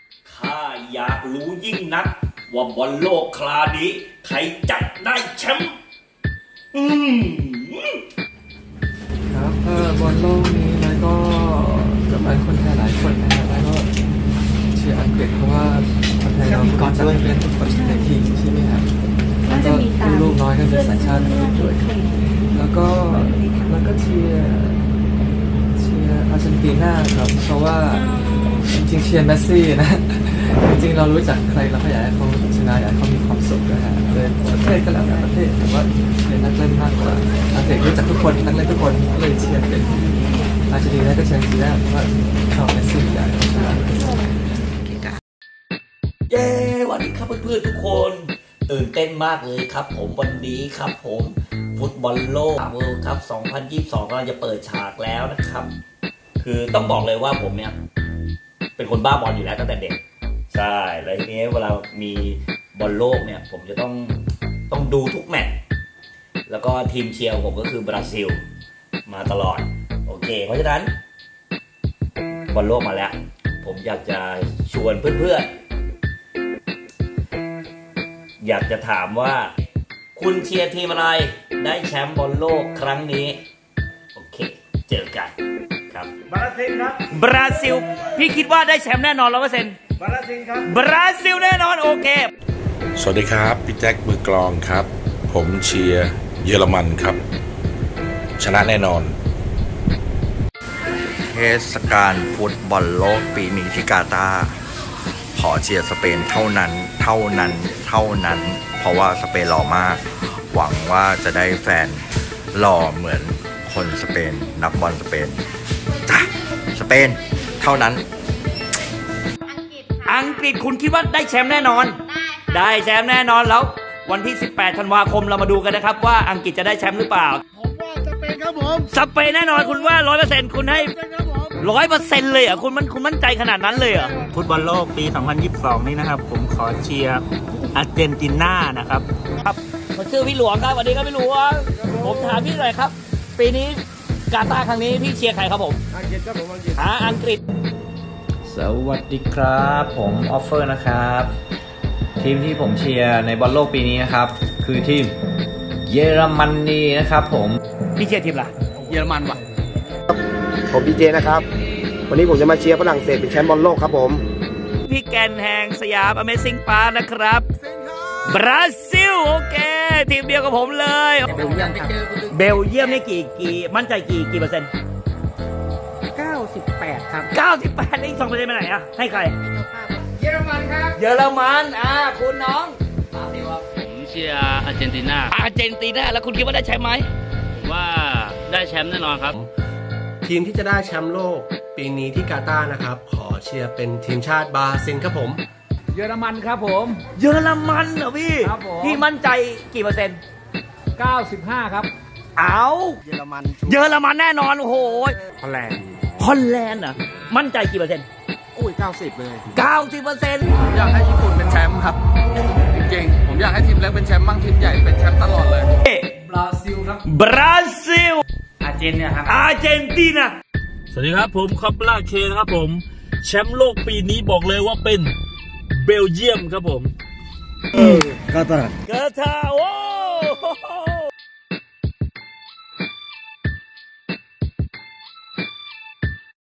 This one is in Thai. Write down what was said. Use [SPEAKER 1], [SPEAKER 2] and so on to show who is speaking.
[SPEAKER 1] ข้าอยากรู้ยิ่งนักว่าบอลโลกคราวนี้ใครจะได้แชมป์
[SPEAKER 2] ครับบอลโลกนี้แล้วก็กับคนไทยหลายคนนะครับแล้วก็เชียร์อังกฤษเพราะว่าคนไทยเราก่อนจะเป็นทุกคนในทีมใช่ไหมครับแล้วก็ลูกน้อยก็เป็นสัญชาติอังกฤษด้วยแล้วก็เชียร์อาร์เจนตินาครับเพราะว่าจริงๆเชียร์เมสซี่นะจริงๆเรารู้จักใครเราก็อยากให้เขาชนะอยากให้เขามีความสุขนะฮะเลยประเทศก็แล้วแต่ประเทศแต่ว่าเป็นนักเล่นมากกว่านักเตะรู้จักทุกคนนักเล่นทุกคนเลยเชียร์เป็นอาร์เจนตินาก็เชียร์ทีแรกเพราะว่าชอบเมสซี่ใหญ่
[SPEAKER 1] เย้วันนี้ครับเพื่อนๆทุกคนตื่นเต้นมากเลยครับผมวันนี้ครับผมฟุตบอลโลกเวิลด์คัพ 2022 กำลังจะเปิดฉากแล้วนะครับคือต้องบอกเลยว่าผมเนี่ยเป็นคนบ้าบอลอยู่แล้วตั้งแต่เด็กใช่แล้วทีนี้เวลามีบอลโลกเนี่ยผมจะต้องดูทุกแมตช์แล้วก็ทีมเชียร์ผมก็คือบราซิลมาตลอดโอเคเพราะฉะนั้นบอลโลกมาแล้วผมอยากจะชวนเพื่อนๆอยากจะถามว่าคุณเชียร์ทีมอะไรได้แชมป์บอลโลกครั้งนี้โอเคเจอกันครับ
[SPEAKER 3] บราซิลครับ
[SPEAKER 1] บราซิลพี่คิดว่าได้แชมป์แน่นอน100%
[SPEAKER 3] บราซิลครับ
[SPEAKER 1] บราซิลแน่นอนโอเค
[SPEAKER 4] สวัสดีครับพี่แจ็คมือกลองครับผมเชียร์เยอรมันครับชนะแน่นอน
[SPEAKER 5] เทศกาลฟุตบอลโลกปีนี้ที่กาตาร์ขอเชียร์สเปนเท่านั้นเพราะว่าสเปนหล่อมากหวังว่าจะได้แฟนหล่อเหมือนคนสเปนนักบอลสเปนจ้ะสเปนเท่านั้น
[SPEAKER 1] อังกฤษคุณคิดว่าได้แชมป์แน่นอนได้แชมป์แน่นอนแล้ววันที่18 ธันวาคมเรามาดูกันนะครับว่าอังกฤษจะได้แชมป์หรือเปล่า
[SPEAKER 3] ผมว่าสเปนครับผม
[SPEAKER 1] สเปนแน่นอนคุณว่า 100% คุณให้100% เลยเหรอคุณมั่นใจขนาดนั้นเลยเหรอ
[SPEAKER 6] ฟุตบอลโลกปี 2022 นี้นะครับผมขอเชียร์อาร์เจนตินานะครับ
[SPEAKER 1] ครับผมชื่อพี่หลวงครับสวัสดีครับพี่หลวงผมถามพี่หน่อยครับปีนี้กาตาร์ครั้งนี้พี่เชียร์ใครครับผม
[SPEAKER 3] อังกฤษครับผม
[SPEAKER 1] อังกฤษ
[SPEAKER 2] สวัสดีครับผมออฟเฟอร์นะครับทีมที่ผมเชียร์ในบอลโลกปีนี้นะครับคือทีมเยอรมนีนะครับผม
[SPEAKER 1] พี่เชียร์ทีมอะไร
[SPEAKER 6] เยอรมันว่ะ
[SPEAKER 7] ผมพีเจนะครับวันนี้ผมจะมาเชียร์ฝรั่งเศสเป็นแชมป์บอลโลกครับผม
[SPEAKER 1] พี่แกนแห่งสยาม Amazing Park นะครับบราซิลโอเคทีมเดียวกับผมเลยเบลเยียมนี่กี่มั่นใจกี่เปอร์เซ็นต์
[SPEAKER 6] 98ครับ
[SPEAKER 1] 98นี่2%ไปไหนอะให้ใคร
[SPEAKER 3] เยอรมันครับ
[SPEAKER 1] เยอรมันคุณน้อง
[SPEAKER 6] ผมเชียร์อาร์เจนตินา
[SPEAKER 1] แล้วคุณคิดว่าได้แชมป์ไหม
[SPEAKER 6] ผมว่าได้แชมป์แน่นอนครับ
[SPEAKER 8] ทีมที่จะได้แชมป์โลกปีนี้ที่กาตาร์นะครับขอเชียร์เป็นทีมชาติบราซิลครับผม
[SPEAKER 6] เยอรมันครับผม
[SPEAKER 1] เยอรมันเหรอพี่พี่มั่นใจกี่เปอร์เซ็นต์
[SPEAKER 6] 95ครับ
[SPEAKER 1] เอาเยอรมันแน่นอนโอ้โห
[SPEAKER 6] ฮอลแลนด์
[SPEAKER 1] อ่ะมั่นใจกี่เปอร์เซ็นต์
[SPEAKER 6] 90เลย
[SPEAKER 1] 90%
[SPEAKER 6] อยากให้ญี่ปุ่นเป็นแชมป์ครับจริงๆผมอยากให้ทีมเล็กเป็นแชมป์บ้างทีมใหญ่เป็นแชมป์ตลอดเลย
[SPEAKER 1] บราซิลครับบราซิล
[SPEAKER 6] อาร์เจน
[SPEAKER 1] ตินา
[SPEAKER 6] สวัสดีครับผมคอปล่าเคนะครับผมแชมป์โลกปีนี้บอกเลยว่าเป็นเบลเยียมครับผม
[SPEAKER 7] กาตาร์
[SPEAKER 1] โอ้